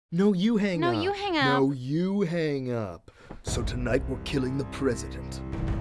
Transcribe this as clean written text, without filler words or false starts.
No, you hang up. No, you hang up. No, you hang up. So tonight we're killing the president.